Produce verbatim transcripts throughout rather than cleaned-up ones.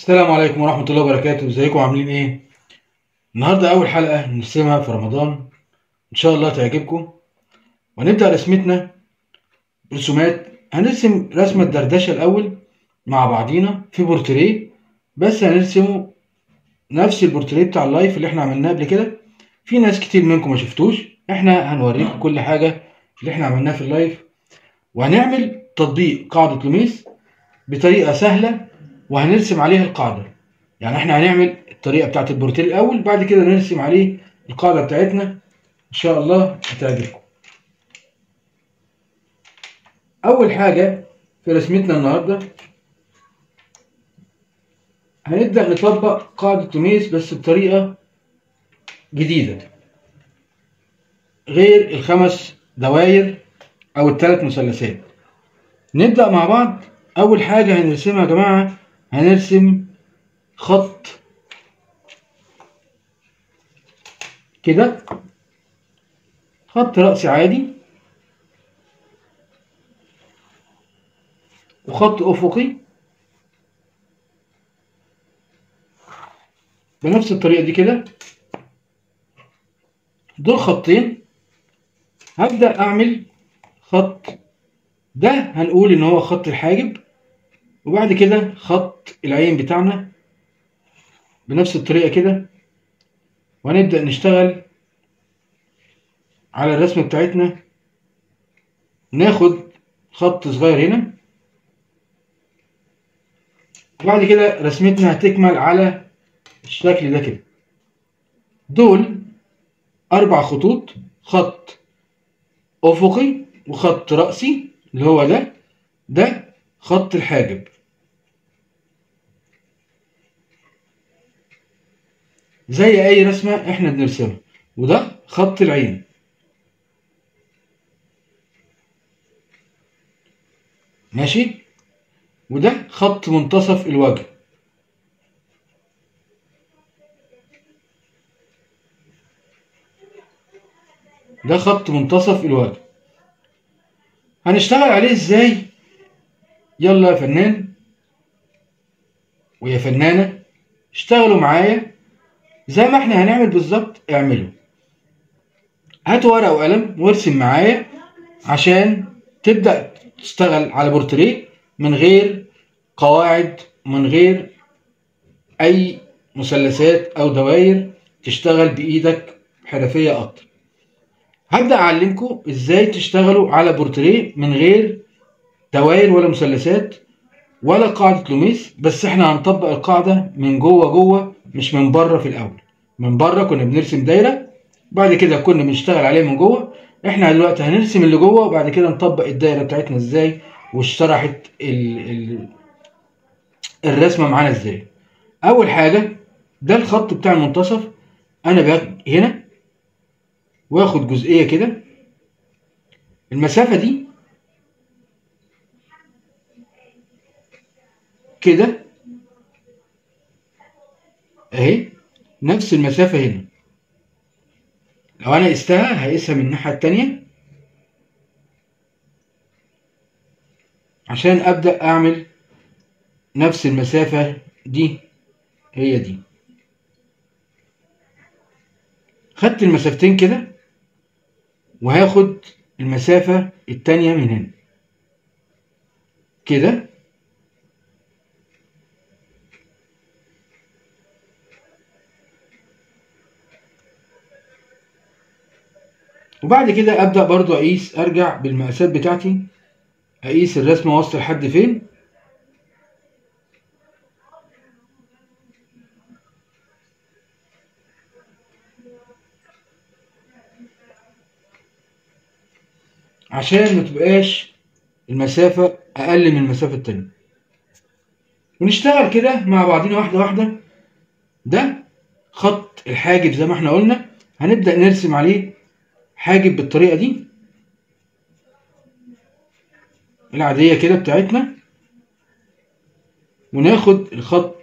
السلام عليكم ورحمة الله وبركاته. ازيكم عاملين ايه؟ النهاردة أول حلقة نرسمها في رمضان، إن شاء الله تعجبكم. وهنبدأ رسمتنا رسومات. هنرسم رسمة دردشة الأول مع بعضينا في بورتريه، بس هنرسمه نفس البورتريه بتاع اللايف اللي احنا عملناه قبل كده. في ناس كتير منكم ما شفتوش، احنا هنوريكم كل حاجة اللي احنا عملناها في اللايف. وهنعمل تطبيق قاعدة لوميس بطريقة سهلة، وهنرسم عليها القاعدة. يعني احنا هنعمل الطريقة بتاعت البورتريه الأول، بعد كده نرسم عليه القاعدة بتاعتنا. إن شاء الله هتعجبكم. أول حاجة في رسمتنا النهاردة هنبدأ نطبق قاعدة لوميس بس بطريقة جديدة غير الخمس دواير أو الثلاث مثلثات. نبدأ مع بعض. أول حاجة هنرسمها يا جماعة، هنرسم خط كده، خط رأسي عادي وخط أفقي بنفس الطريقة دي كده. دول خطين. هبدأ أعمل خط، ده هنقول إن هو خط الحاجب، وبعد كده خط العين بتاعنا بنفس الطريقة كده. وهنبدأ نشتغل على الرسمة بتاعتنا. ناخد خط صغير هنا، وبعد كده رسمتنا هتكمل على الشكل ده كده. دول أربع خطوط، خط أفقي وخط رأسي اللي هو ده، ده خط الحاجب زي أي رسمة إحنا بنرسمها، وده خط العين. ماشي، وده خط منتصف الوجه. ده خط منتصف الوجه. هنشتغل عليه ازاي؟ يلا يا فنان ويا فنانة اشتغلوا معايا زي ما احنا هنعمل بالظبط. اعملوا، هاتوا ورقة وقلم وارسم معايا عشان تبدأ تشتغل على بورتريه من غير قواعد، من غير اي مثلثات او دوائر، تشتغل بايدك حرفية اكتر. هبدأ اعلمكم ازاي تشتغلوا على بورتريه من غير دوائر ولا مثلثات ولا قاعدة لوميس، بس احنا هنطبق القاعدة من جوه جوه مش من بره. في الاول من بره كنا بنرسم دايرة، بعد كده كنا بنشتغل عليه من جوه. احنا دلوقتي هنرسم اللي جوه وبعد كده نطبق الدايرة بتاعتنا ازاي، واشترحت ال ال الرسمة معانا ازاي. اول حاجة ده الخط بتاع المنتصف. انا باجي هنا واخد جزئية كده، المسافة دي كده اهي، نفس المسافة هنا. لو انا قستها هقيسها من الناحية التانية عشان ابدأ اعمل نفس المسافة دي، هي دي. خدت المسافتين كده وهاخد المسافة التانية من هنا كده. وبعد كده ابدأ برضو اقيس، ارجع بالمقاسات بتاعتي اقيس الرسمة واصلة لحد فين. عشان ما تبقاش المسافة اقل من المسافة التانية، ونشتغل كده مع بعضينا واحدة واحدة. ده خط الحاجب زي ما احنا قلنا، هنبدأ نرسم عليه حاجب بالطريقة دي العادية كده بتاعتنا، وناخد الخط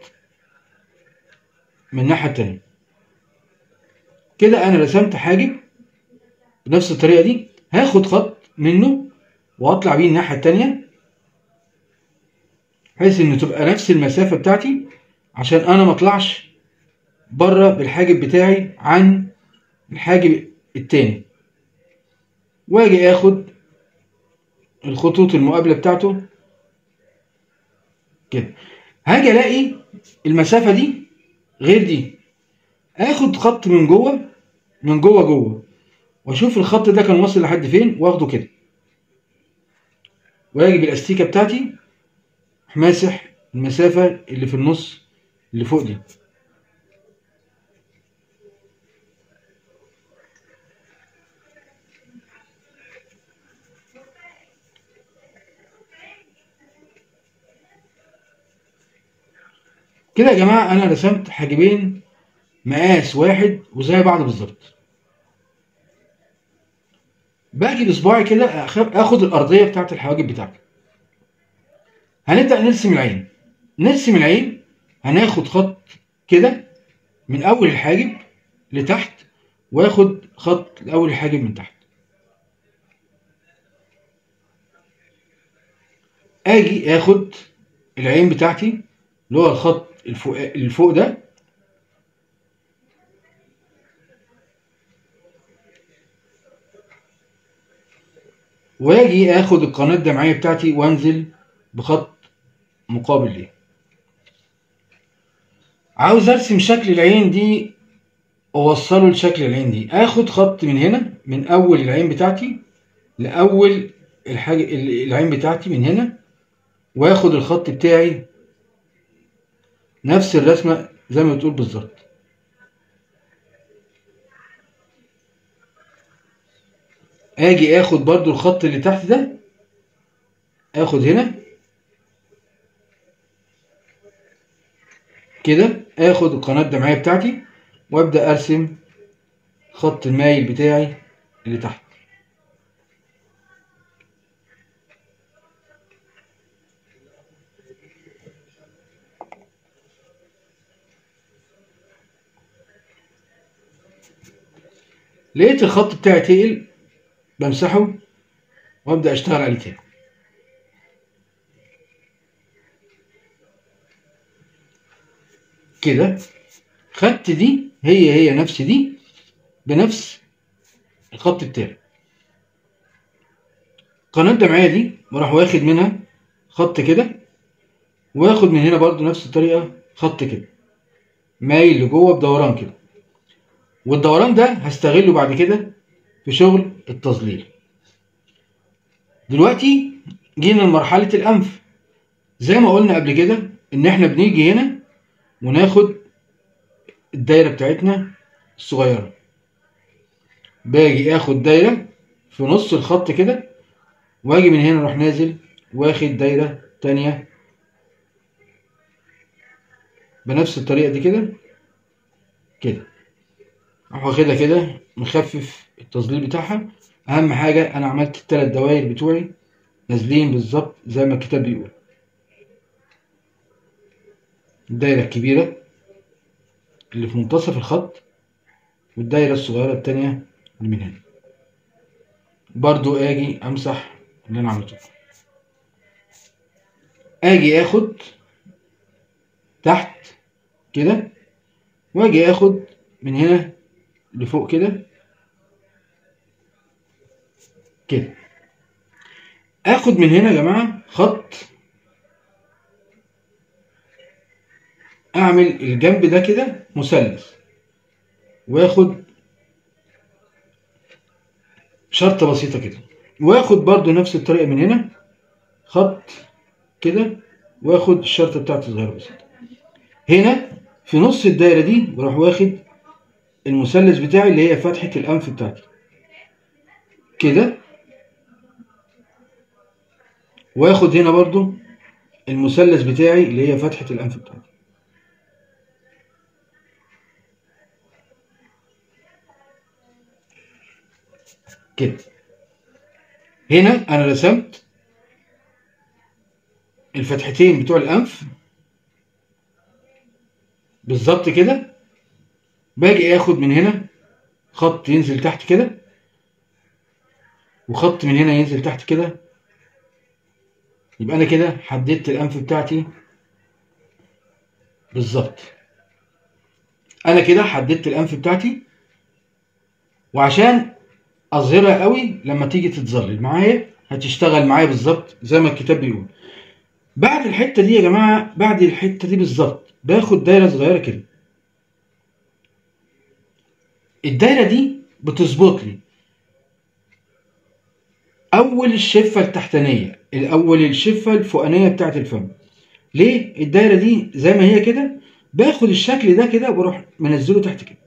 من الناحية التانية كده. انا رسمت حاجب بنفس الطريقة دي، هاخد خط منه واطلع بيه الناحية التانية بحيث ان تبقى نفس المسافة بتاعتي. عشان انا ما اطلعش بره بالحاجب بتاعي عن الحاجب التاني. واجي اخد الخطوط المقابله بتاعته كده. هاجي الاقي المسافه دي غير دي، اخد خط من جوه من جوه جوه واشوف الخط ده كان واصل لحد فين واخده كده، واجي بالاستيكه بتاعتي ماسح المسافه اللي في النص اللي فوق دي. كده يا جماعه انا رسمت حاجبين مقاس واحد وزي بعض بالظبط. باجي بصباعي كده أخ- اخد الارضيه بتاعت الحواجب بتاعتي. هنبدا نرسم العين. نرسم العين هناخد خط كده من اول الحاجب لتحت، واخد خط لاول الحاجب من تحت. اجي اخد العين بتاعتي اللي هو الخط الفوق اللي فوق ده، واجي اخد القناه الدمعيه بتاعتي وانزل بخط مقابل ليه. عاوز ارسم شكل العين دي اوصله لشكل العين دي، اخد خط من هنا من اول العين بتاعتي لاول الحاجه العين بتاعتي من هنا، واخد الخط بتاعي نفس الرسمه زي ما بتقول بالظبط. اجي اخد برضو الخط اللي تحت ده، اخد هنا كده، اخد القناه الدمعيه بتاعتي وابدا ارسم خط المايل بتاعي اللي تحت. لقيت الخط بتاعي تقل، بمسحه وابدا اشتغل عليه تاني كده. خدت دي هي هي نفس دي بنفس الخط بتاعي. القناه الدمعيه دي بروح واخد منها خط كده، واخد من هنا برضو نفس الطريقه خط كده مايل لجوه بدوران كده، والدوران ده هستغله بعد كده في شغل التظليل. دلوقتي جينا لمرحله الانف. زي ما قلنا قبل كده ان احنا بنيجي هنا وناخد الدايره بتاعتنا الصغيره، باجي اخد دايره في نص الخط كده، واجي من هنا اروح نازل واخد دايره تانية بنفس الطريقه دي كده كده، اروح واخدها كده مخفف التظليل بتاعها. اهم حاجه انا عملت الثلاث دوائر بتوعي نازلين بالظبط زي ما الكتاب بيقول. الدايره الكبيره اللي في منتصف الخط، والدايره الصغيره التانية اللي من هنا. برضو اجي امسح اللي انا عملته. اجي اخد تحت كده، واجي اخد من هنا لفوق كده كده. اخد من هنا يا جماعه خط، اعمل الجنب ده كده مثلث، واخد شرطه بسيطه كده، واخد برضو نفس الطريقه من هنا خط كده، واخد الشرطه بتاعتي صغيره بسيطه. هنا في نص الدايره دي بروح واخد المثلث بتاعي اللي هي فتحه الانف بتاعتي كده، واخد هنا برضو المثلث بتاعي اللي هي فتحه الانف بتاعتي كده. هنا انا رسمت الفتحتين بتوع الانف بالظبط كده. باجي اخد من هنا خط ينزل تحت كده، وخط من هنا ينزل تحت كده، يبقى انا كده حددت الانف بتاعتي بالظبط. انا كده حددت الانف بتاعتي، وعشان اظهرها قوي لما تيجي تتظلل معايا هتشتغل معايا بالظبط زي ما الكتاب بيقول. بعد الحته دي يا جماعه، بعد الحته دي بالظبط باخد دايره صغيره كده. الدايره دي بتظبط لي اول الشفه التحتانيه، الاول الشفه الفوقانيه بتاعت الفم. ليه الدايره دي زي ما هي كده؟ باخد الشكل ده كده وبروح منزله تحت كده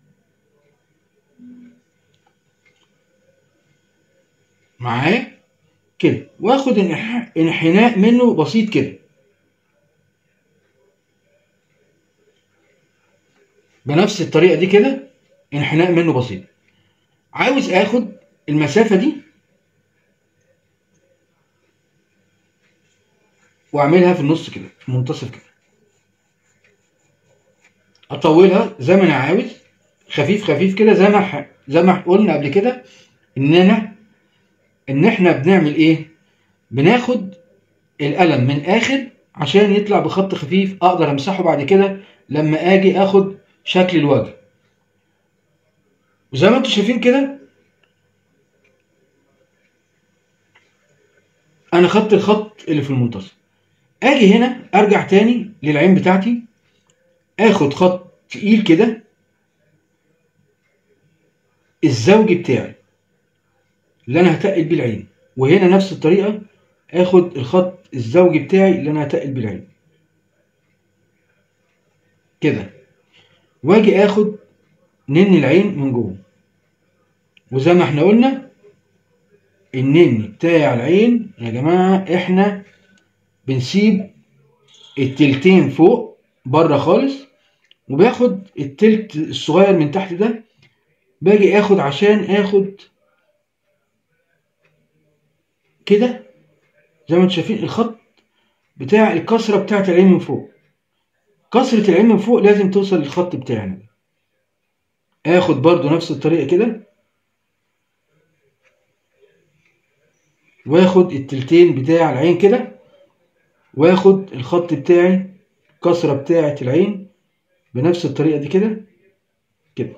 معايا كده، واخد انح- انحناء منه بسيط كده بنفس الطريقه دي كده، انحناء منه بسيط. عاوز اخد المسافه دي واعملها في النص كده، في المنتصف كده، اطولها زي ما انا عاوز، خفيف خفيف كده، زي ما ح... زي ما قلنا قبل كده اننا ان احنا بنعمل ايه، بناخد القلم من اخر عشان يطلع بخط خفيف اقدر امسحه بعد كده لما اجي اخد شكل الوجه. وزي ما انتم شايفين كده انا خدت الخط اللي في المنتصف. اجي هنا ارجع تاني للعين بتاعتي، اخد خط تقيل كده الزوجي بتاعي اللي انا هتقل بيه العين، وهنا نفس الطريقه اخد الخط الزوجي بتاعي اللي انا هتقل بيه العين كده، واجي اخد نن العين من جوه. وزي ما احنا قلنا النن بتاع العين يا جماعه احنا بنسيب التلتين فوق بره خالص، وباخد التلت الصغير من تحت ده، باجي اخد عشان اخد كده زي ما انتم شايفين الخط بتاع الكسره بتاعت العين من فوق. كسره العين من فوق لازم توصل للخط بتاعنا. اخد برضو نفس الطريقه كده، واخد التلتين بتاع العين كده، واخد الخط بتاعي الكسره بتاعه العين بنفس الطريقه دي كده كده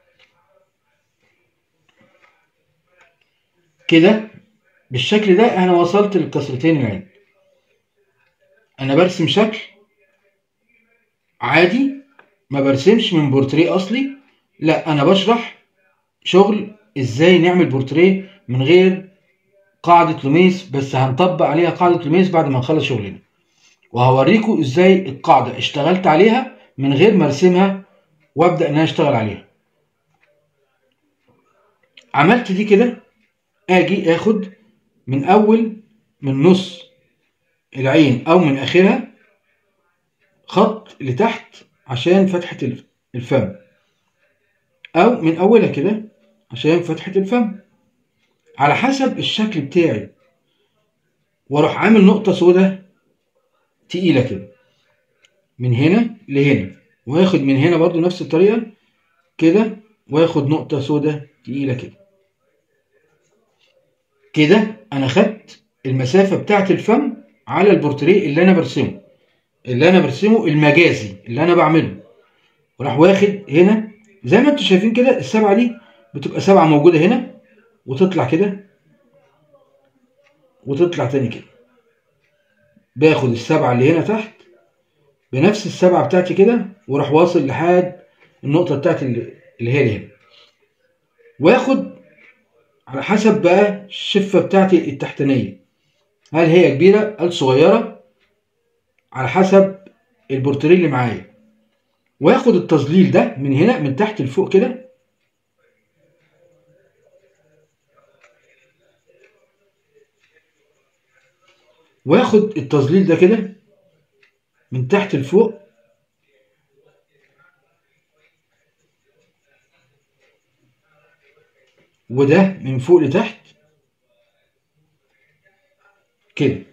كده. بالشكل ده انا وصلت للكسرتين العين. انا برسم شكل عادي، ما برسمش من بورتريه اصلي، لا انا بشرح شغل ازاي نعمل بورتريه من غير قاعدة لوميس، بس هنطبق عليها قاعدة لوميس بعد ما نخلص شغلنا، وهوريكم ازاي القاعدة اشتغلت عليها من غير ما ارسمها وابدأ ان انا اشتغل عليها. عملت دي كده، اجي اخد من اول من نص العين او من اخرها خط لتحت عشان فتحة الفم، او من اولها كده عشان فتحة الفم على حسب الشكل بتاعي، واروح عامل نقطة سوداء تقيلة كده من هنا لهنا، واخد من هنا برضو نفس الطريقة كده، واخد نقطة سوداء تقيلة كده كده. انا خدت المسافة بتاعت الفم على البورتريه اللي انا برسمه، اللي انا برسمه المجازي اللي انا بعمله، وراح واخد هنا زي ما انتم شايفين كده. السبعة دي بتبقى سبعة موجودة هنا وتطلع كده وتطلع تاني كده، باخد السبعة اللي هنا تحت بنفس السبعة بتاعتي كده، وراح واصل لحد النقطة بتاعتي اللي اللي هي هنا، واخد على حسب بقى الشفة بتاعتي التحتانية، هل هي كبيرة هل صغيرة على حسب البورتريه اللي معايا، واخد التظليل ده من هنا من تحت لفوق كده، واخد التظليل ده كده من تحت لفوق، وده من فوق لتحت كده.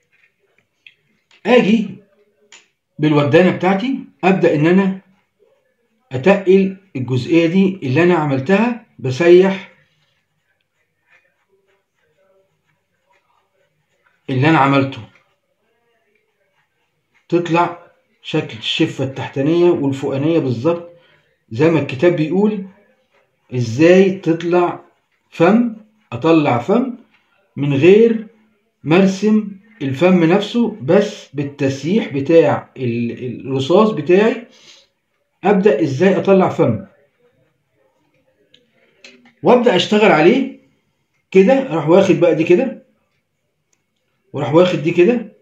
اجي بالودانة بتاعتي ابدأ ان انا اتقل الجزئية دي اللي انا عملتها، بسيح اللي انا عملته تطلع شكل الشفة التحتانية والفوقانية بالظبط زي ما الكتاب بيقول. ازاي تطلع فم، اطلع فم من غير مرسم الفم نفسه، بس بالتسييح بتاع الرصاص بتاعي ابدأ ازاي اطلع فم، وابدأ اشتغل عليه كده. اروح واخد بقى دي كده، وراح واخد دي كده،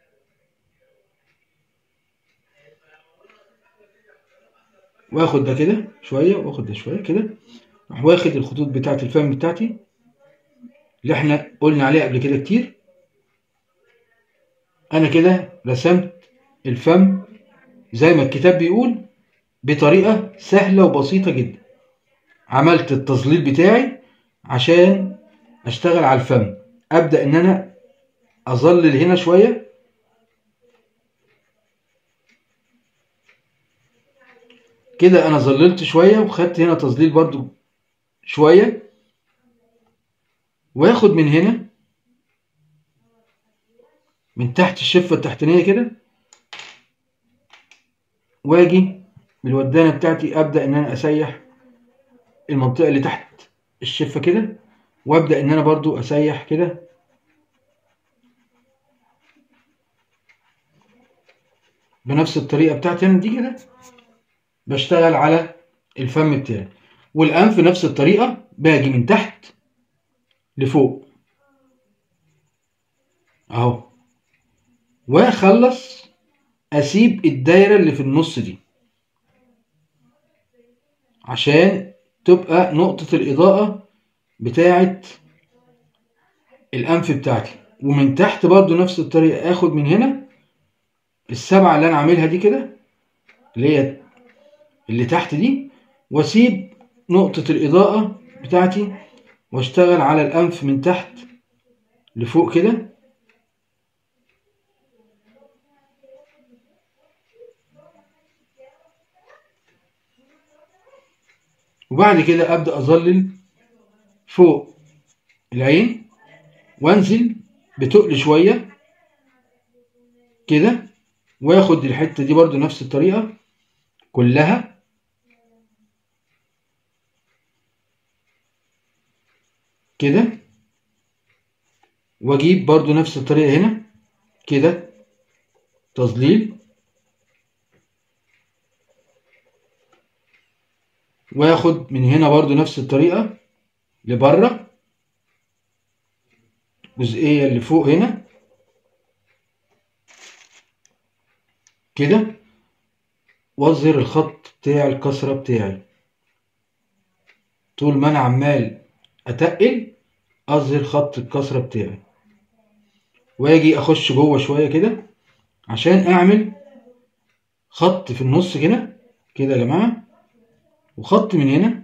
واخد ده كده شويه، واخد ده شويه كده، راح واخد الخطوط بتاعه الفم بتاعتي اللي احنا قلنا عليها قبل كده كتير. انا كده رسمت الفم زي ما الكتاب بيقول بطريقه سهله وبسيطه جدا. عملت التظليل بتاعي عشان اشتغل على الفم. ابدا ان انا اظلل هنا شويه كده، انا ظللت شويه وخدت هنا تظليل برضو شويه، واخد من هنا من تحت الشفه التحتانيه كده، واجي بالودانه بتاعتي ابدا ان انا اسيح المنطقه اللي تحت الشفه كده، وابدا ان انا برضو اسيح كده بنفس الطريقه بتاعتي انا دي كده. بشتغل على الفم بتاعي. والانف نفس الطريقه، باجي من تحت لفوق اهو، واخلص اسيب الدايره اللي في النص دي عشان تبقى نقطه الاضاءه بتاعه الانف بتاعتي. ومن تحت برضو نفس الطريقه، اخد من هنا السبعه اللي انا عاملها دي كده اللي هي اللي تحت دي، واسيب نقطة الإضاءة بتاعتي واشتغل على الأنف من تحت لفوق كده. وبعد كده أبدأ أظلل فوق العين وانزل بتقل شوية كده، واخد الحتة دي برضو نفس الطريقة كلها كده، واجيب برضو نفس الطريقة هنا كده تظليل، واخد من هنا برضو نفس الطريقة لبره الجزئية اللي فوق هنا كده، واظهر الخط بتاع الكسرة بتاعي. طول ما انا عمال اتقل اظهر خط الكسرة بتاعي، واجي اخش جوه شوية كده عشان اعمل خط في النص كده كده يا جماعة، وخط من هنا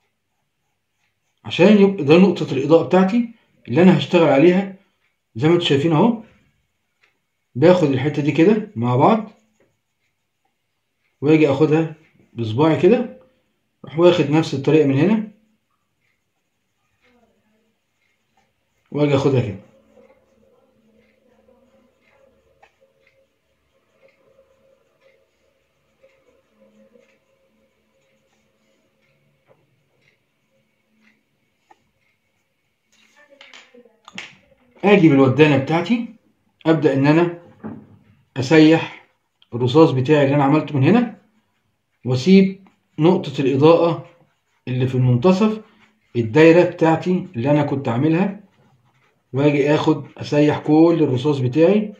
عشان يبقى ده نقطة الاضاءة بتاعتي اللي انا هشتغل عليها. زي ما انتم شايفين اهو، باخد الحتة دي كده مع بعض، واجي اخدها بصباعي كده، اروح واخد نفس الطريقة من هنا، واجي اخدها كده. اجي بالودانة بتاعتي ابدأ ان انا اسيح الرصاص بتاعي اللي انا عملته من هنا، واسيب نقطة الاضاءة اللي في المنتصف الدايرة بتاعتي اللي انا كنت عاملها، واجي اخد اسيح كل الرصاص بتاعي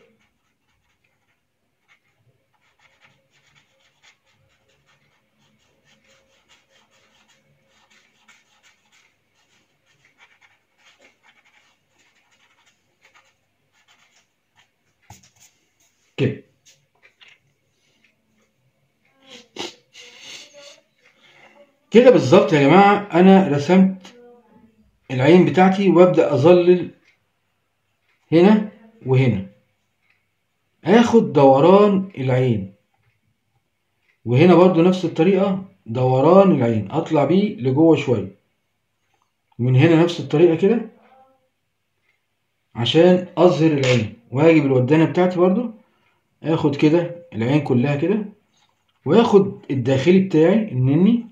كده. كده بالظبط يا جماعة انا رسمت العين بتاعتي، وابدأ اظلل هنا وهنا، اخد دوران العين، وهنا برضو نفس الطريقة دوران العين اطلع بيه لجوه شوية، ومن هنا نفس الطريقة كده عشان اظهر العين، واجي بالودانة بتاعتي برضو اخد كده العين كلها كده، واخد الداخلي بتاعي النني،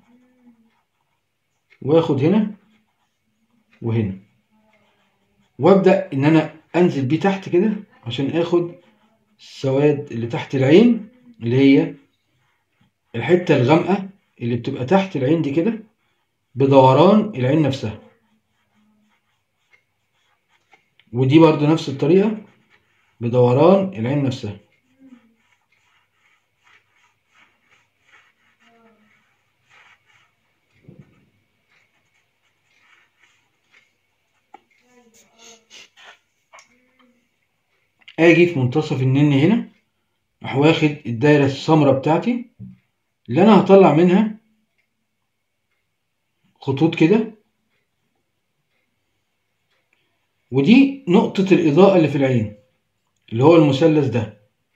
واخد هنا وهنا، وابدا ان انا انزل بيه تحت كده عشان اخد السواد اللي تحت العين، اللي هي الحته الغامقه اللي بتبقى تحت العين دي كده بدوران العين نفسها. ودي برضو نفس الطريقه بدوران العين نفسها. اجي في منتصف النني هنا، اروح واخد الدايره السمراء بتاعتي اللي انا هطلع منها خطوط كده، ودي نقطه الاضاءه اللي في العين اللي هو المثلث ده.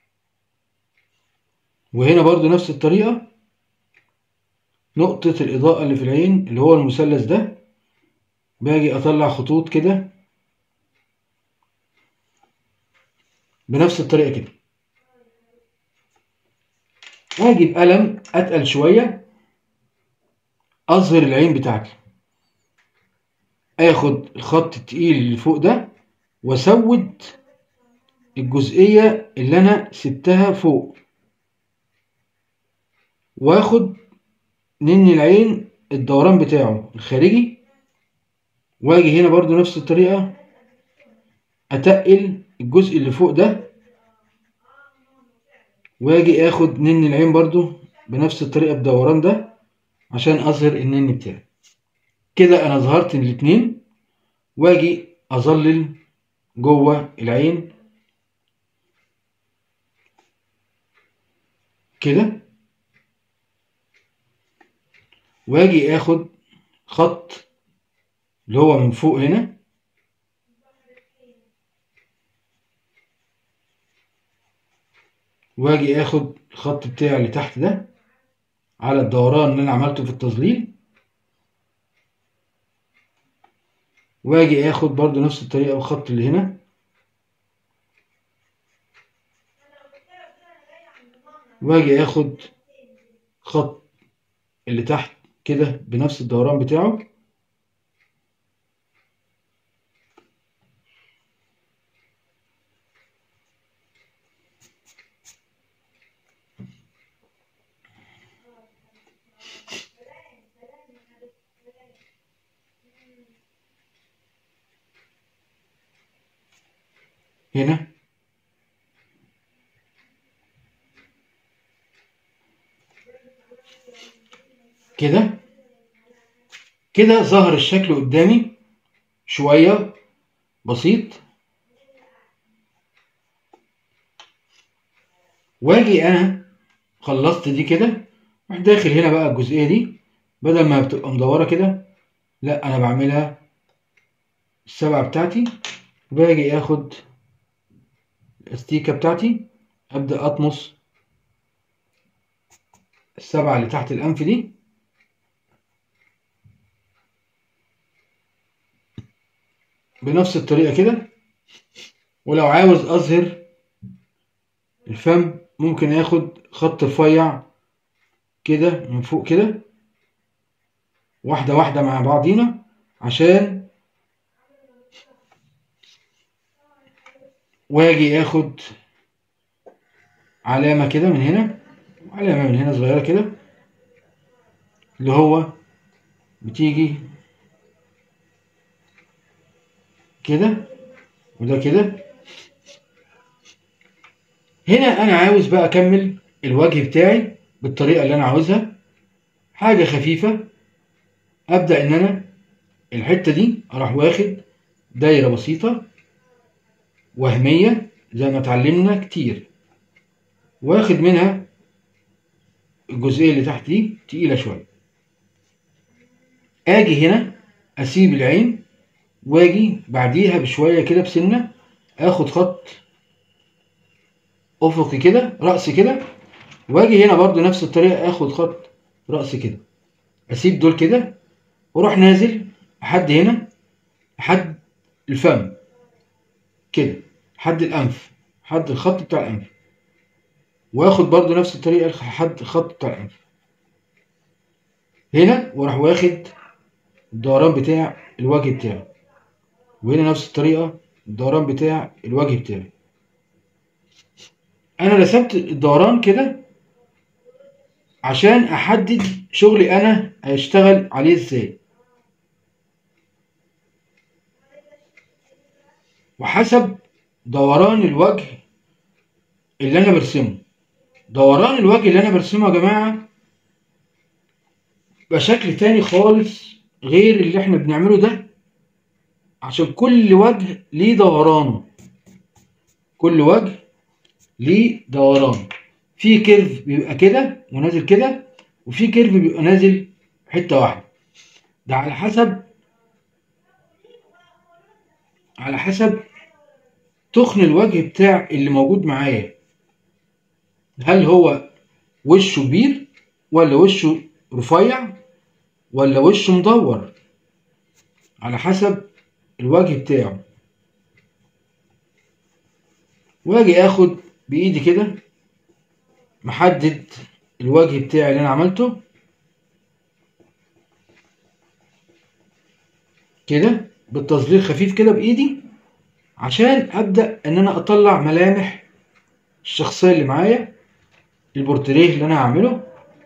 وهنا برضو نفس الطريقه، نقطه الاضاءه اللي في العين اللي هو المثلث ده، باجي اطلع خطوط كده بنفس الطريقه كده. اجي بقلم اتقل شويه اظهر العين بتاعتي، اخد الخط التقيل اللي فوق ده واسود الجزئيه اللي انا سبتها فوق، واخد نني العين الدوران بتاعه الخارجي، واجي هنا برضو نفس الطريقه اتقل الجزء اللي فوق ده، واجي اخد نني العين برضو بنفس الطريقه بدوران ده عشان اظهر النني بتاعي. كده انا ظهرت الاتنين، واجي اظلل جوه العين كده، واجي اخد خط اللي هو من فوق هنا، واجي اخد الخط بتاعي اللي تحت ده على الدوران اللي انا عملته في التظليل، واجي اخد برضو نفس الطريقه والخط اللي هنا، واجي اخد خط اللي تحت كده بنفس الدوران بتاعه، هنا كده. كده ظهر الشكل قدامي شويه بسيط. واجي انا خلصت دي كده، اروح داخل هنا بقى الجزئيه دي، بدل ما بتبقى مدوره كده لا انا بعملها السبعه بتاعتي، وباجي اخد الاستيكه بتاعتي ابدا اطمس السبعه اللي تحت الانف دي، بنفس الطريقه كده. ولو عاوز اظهر الفم ممكن اخد خط رفيع كده من فوق كده، واحده واحده مع بعضينا، عشان واجي اخد علامه كده من هنا وعلامه من هنا صغيره كده، اللي هو بتيجي كده وده كده. هنا انا عاوز بقى اكمل الوجه بتاعي بالطريقه اللي انا عاوزها، حاجه خفيفه. ابدا ان انا الحته دي اروح واخد دايره بسيطه وهميه زي ما اتعلمنا كتير، واخد منها الجزئيه اللي تحت دي تقيله شويه. اجي هنا اسيب العين، واجي بعديها بشويه كده بسنه اخد خط افقي كده رأسي كده، واجي هنا برضو نفس الطريقه اخد خط رأسي كده، اسيب دول كده واروح نازل لحد هنا لحد الفم كده، لحد الانف، لحد الخط بتاع الانف. واخد برضو نفس الطريقة لحد خط بتاع الأنف هنا، وراح واخد الدوران بتاع الوجه بتاعه، وهنا نفس الطريقة الدوران بتاع الوجه بتاعي. أنا رسمت الدوران كده عشان أحدد شغلي أنا هشتغل عليه إزاي، وحسب دوران الوجه اللي أنا برسمه. دوران الوجه اللي أنا برسمه يا جماعة بشكل تاني خالص غير اللي احنا بنعمله ده، عشان كل وجه ليه دورانه، كل وجه ليه دوران. في كيرف بيبقى كده ونازل كده، وفي كيرف بيبقى نازل حتة واحدة. ده على حسب على حسب تخن الوجه بتاع اللي موجود معايا، هل هو وشه كبير ولا وشه رفيع ولا وشه مدور، على حسب الوجه بتاعه. واجي اخد بايدي كده محدد الوجه بتاعي اللي انا عملته كده بالتظليل خفيف كده بايدي، عشان ابدا ان انا اطلع ملامح الشخصيه اللي معايا، البورتريه اللي انا هعمله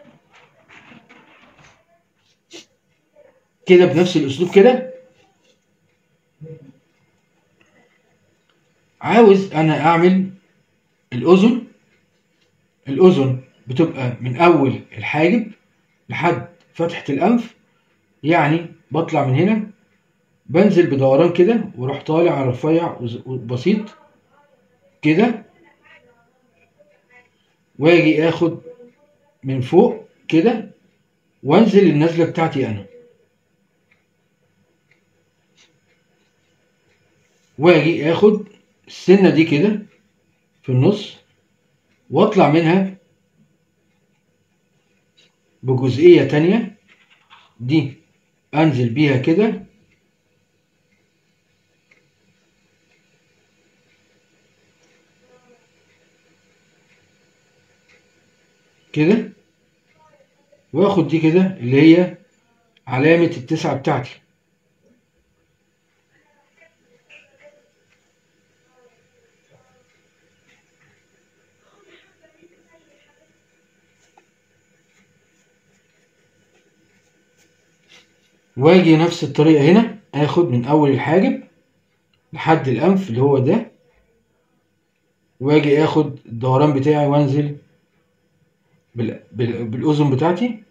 كده بنفس الاسلوب كده. عاوز انا اعمل الاذن، الاذن بتبقى من اول الحاجب لحد فتحه الانف، يعني بطلع من هنا بنزل بدوران كده واروح طالع على رفيع وبسيط كده، واجي اخد من فوق كده وانزل النزله بتاعتي انا، واجي اخد السنه دي كده في النص واطلع منها بجزئيه تانية دي انزل بيها كده كده، واخد دي كده اللي هي علامه التسعه بتاعتي. واجي نفس الطريقه هنا اخد من اول الحاجب لحد الانف اللي هو ده، واجي اخد الدوران بتاعي وانزل بال... بال... بالاذن بتاعتي،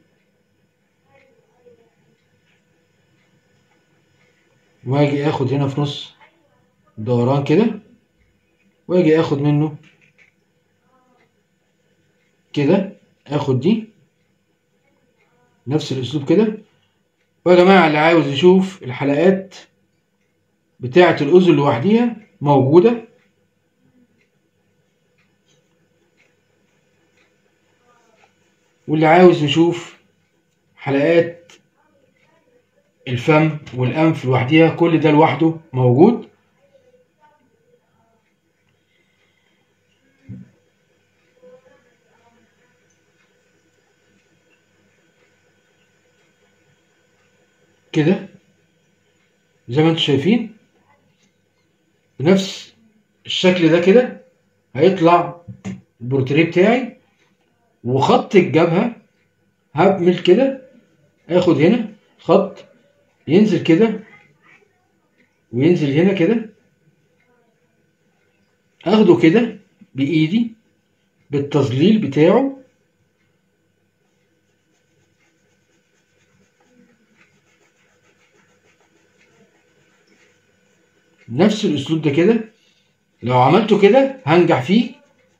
واجي اخد هنا في نص دوران كده، واجي اخد منه كده، اخد دي نفس الاسلوب كده. ويا جماعه اللي عاوز يشوف الحلقات بتاعه الاذن لوحديها موجوده، واللي عاوز يشوف حلقات الفم والانف لوحديها كل ده لوحده موجود. كده زي ما انتم شايفين بنفس الشكل ده كده هيطلع البورتريه بتاعي. وخط الجبهه هعمل كده، اخد هنا خط ينزل كده وينزل هنا كده، اخده كده بايدي بالتظليل بتاعه نفس الاسلوب ده كده. لو عملته كده هنجح فيه.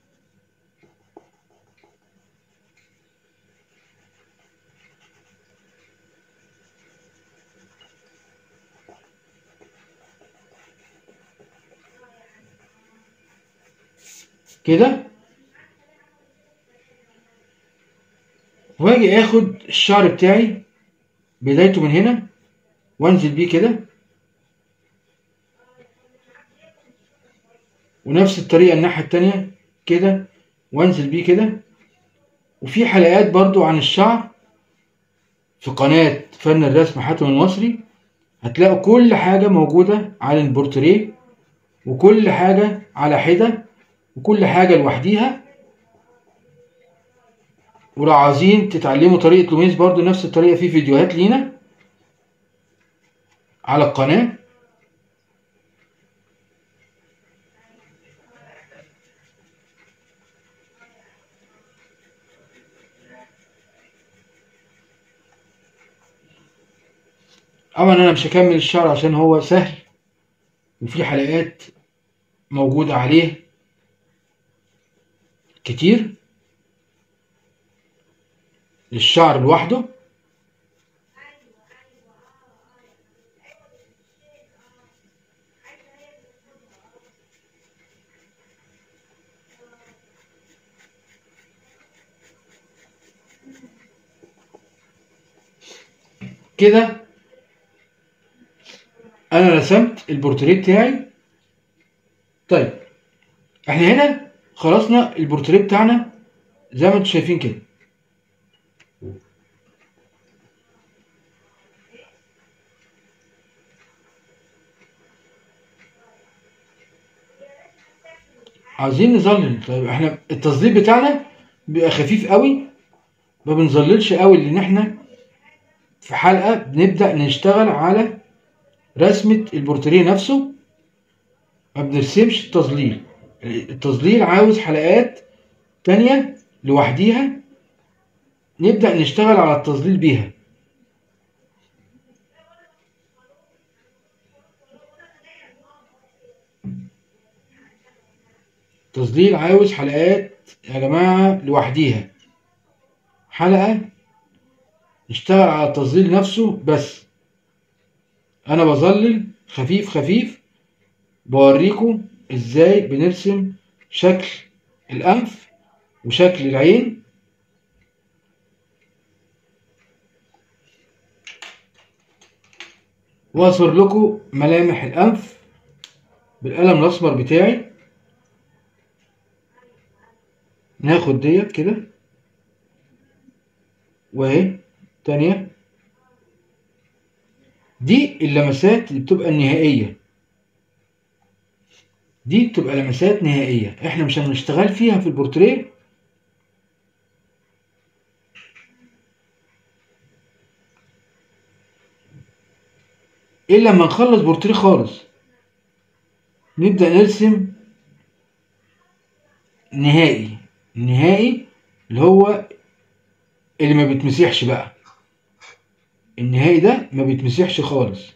كده واجي اخد الشعر بتاعي بدايته من هنا وانزل بيه كده، ونفس الطريقة الناحية التانية كده وانزل بيه كده. وفي حلقات برضو عن الشعر في قناة فن الرسم حاتم المصري، هتلاقوا كل حاجة موجودة عن البورتريه، وكل حاجة على حدة، وكل حاجة لوحديها. ولو عايزين تتعلموا طريقة لوميس برضو نفس الطريقة، في فيديوهات لينا على القناة. طبعا انا مش هكمل الشعر عشان هو سهل، وفي حلقات موجودة عليه كتير للشعر لوحده. كده انا رسمت البورتريه بتاعي. طيب احنا هنا خلصنا البورتريه بتاعنا زي ما انتم شايفين كده. عايزين نظلل. طيب احنا التظليل بتاعنا بيبقى خفيف قوي، ما بنظللش قوي، لان احنا في حلقة بنبدأ نشتغل على رسمة البورتريه نفسه، ما بنرسمش التظليل. التظليل عاوز حلقات تانية لوحديها نبدأ نشتغل على التظليل بيها. التظليل عاوز حلقات يا جماعة لوحديها، حلقة نشتغل على التظليل نفسه بس. انا بظلل خفيف خفيف، بوريكم ازاي بنرسم شكل الانف وشكل العين. واصور لكم ملامح الانف بالقلم الاسمر بتاعي. ناخد ديت كده واهي تانية، دي اللمسات اللي بتبقى النهائية، دي بتبقى لمسات نهائية احنا مش هنشتغل فيها في البورتريه الا لما نخلص بورتريه خالص، نبدأ نرسم نهائي. النهائي اللي هو اللي ما بيتمسحش بقى، النهائي ده ما بيتمسحش خالص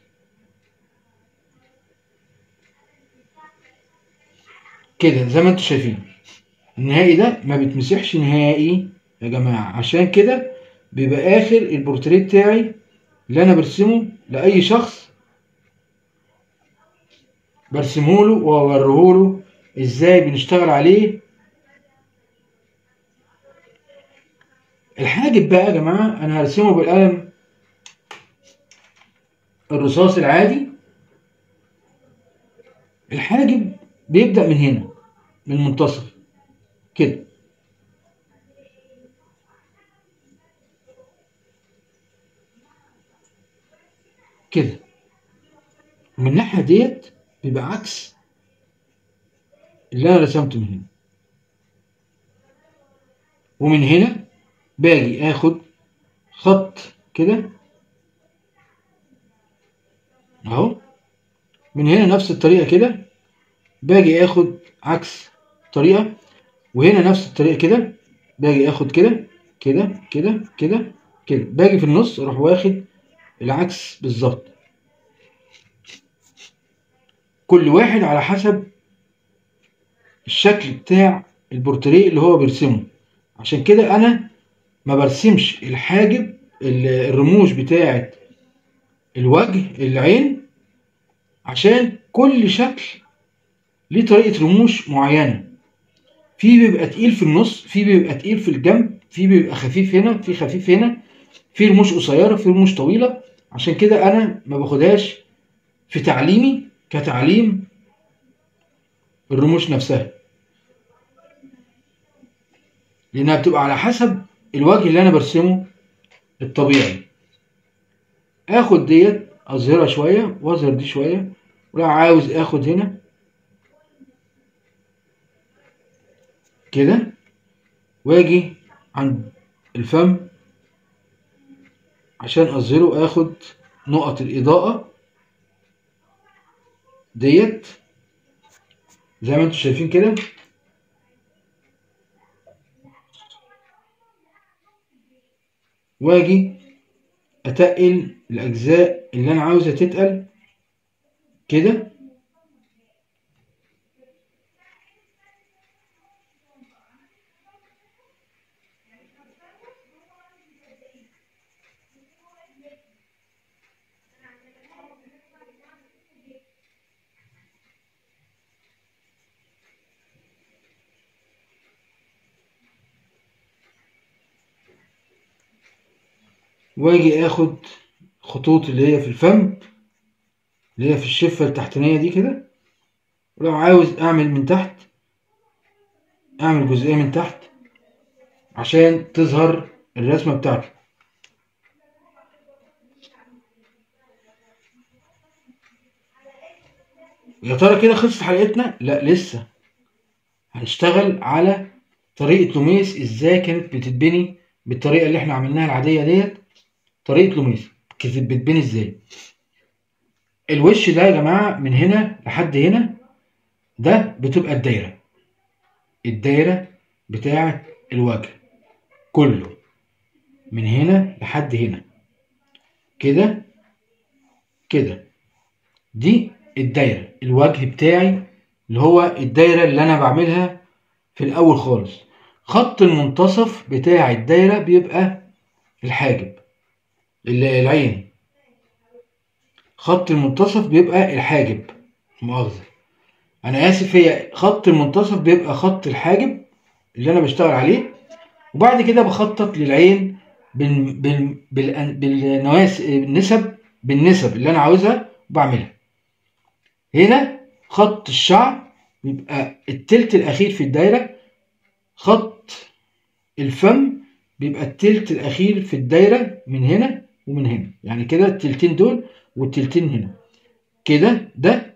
كده زي ما انتم شايفين. النهائي ده ما بيتمسحش نهائي يا جماعة، عشان كده بيبقى اخر البورتريه بتاعي اللي انا برسمه لاي شخص، برسمه له واوريه له ازاي بنشتغل عليه. الحاجب بقى يا جماعة انا هرسمه بالقلم الرصاص العادي. الحاجب بيبدأ من هنا، من المنتصف كده، كده. ومن الناحية ديت بيبقى عكس اللي انا رسمته من هنا. ومن هنا باجي اخد خط كده اهو، من هنا نفس الطريقة كده باجي اخد عكس طريقة، وهنا نفس الطريقة كده باجي اخد كده كده كده كده كده، باجي في النص اروح واخد العكس بالظبط. كل واحد على حسب الشكل بتاع البورتريه اللي هو بيرسمه. عشان كده انا ما برسمش الحاجب الرموش بتاعة الوجه العين، عشان كل شكل ليه طريقة رموش معينة. في بيبقى تقيل في النص، في بيبقى تقيل في الجنب، في بيبقى خفيف هنا، في خفيف هنا، في رموش قصيرة، في رموش طويلة. عشان كده انا ما باخدهاش في تعليمي كتعليم الرموش نفسها. لانها بتبقى على حسب الوجه اللي انا برسمه الطبيعي. اخد ديت اظهرها شويه واظهر دي شويه، ولو عاوز اخد هنا كده واجي عند الفم عشان اظهره، اخد نقط الاضاءه ديت زي ما انتم شايفين كده، واجي اتقل الاجزاء اللي انا عاوزها تتقل كده. واجي اخد خطوط اللي هي في الفم، اللي هي في الشفة التحتانية دي كده، ولو عاوز اعمل من تحت اعمل جزئية من تحت عشان تظهر الرسمة بتاعتي. يا ترى كده خلصت حلقتنا؟ لا لسه، هنشتغل على طريقة لوميس ازاي كانت بتتبني بالطريقة اللي احنا عملناها العادية ديت. طريقة لوميس كانت بتتبني ازاي؟ الوش ده يا جماعة من هنا لحد هنا ده بتبقى الدايرة، الدايرة بتاعة الوجه كله من هنا لحد هنا كده كده، دي الدايرة الوجه بتاعي اللي هو الدايرة اللي انا بعملها في الاول خالص. خط المنتصف بتاع الدايرة بيبقى الحاجب العين، خط المنتصف بيبقى الحاجب، مؤاخذة انا اسف، هي خط المنتصف بيبقى خط الحاجب اللي انا بشتغل عليه، وبعد كده بخطط للعين بال... بال... بال... بالنواس بالنسب بالنسب اللي انا عاوزها وبعملها. هنا خط الشعر بيبقى التلت الاخير في الدايرة، خط الفم بيبقى التلت الاخير في الدايرة من هنا ومن هنا، يعني كده التلتين دول والتلتين هنا كده، ده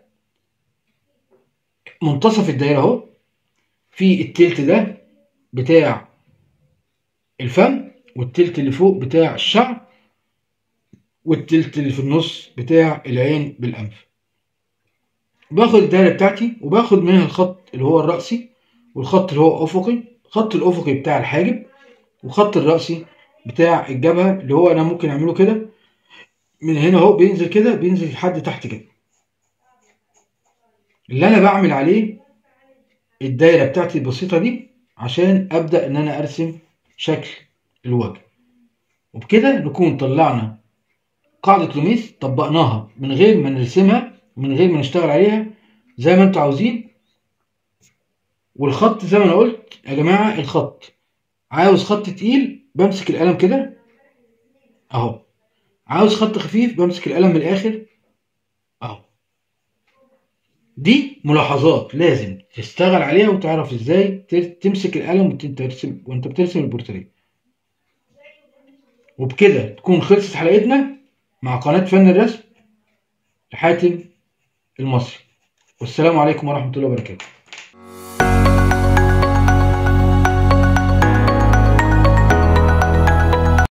منتصف الدايرة اهو. في التلت ده بتاع الفم، والتلت اللي فوق بتاع الشعر، والتلت اللي في النص بتاع العين بالأنف. باخد الدايرة بتاعتي وباخد منها الخط اللي هو الرأسي والخط اللي هو أفقي، خط الأفقي بتاع الحاجب وخط الرأسي بتاع الجبهة اللي هو أنا ممكن أعمله كده من هنا أهو، بينزل كده بينزل لحد تحت كده. اللي أنا بعمل عليه الدايرة بتاعتي البسيطة دي عشان أبدأ إن أنا أرسم شكل الوجه. وبكده نكون طلعنا قاعدة لوميس، طبقناها من غير ما نرسمها ومن غير ما نشتغل عليها زي ما انتوا عاوزين. والخط زي ما انا قلت يا جماعة، الخط عاوز خط تقيل بمسك القلم كده اهو، عاوز خط خفيف بمسك القلم من الاخر اهو. دي ملاحظات لازم تشتغل عليها وتعرف ازاي تمسك القلم وترسم وانت بترسم البورتريه. وبكده تكون خلصت حلقتنا مع قناة فن الرسم لحاتم المصري، والسلام عليكم ورحمة الله وبركاته.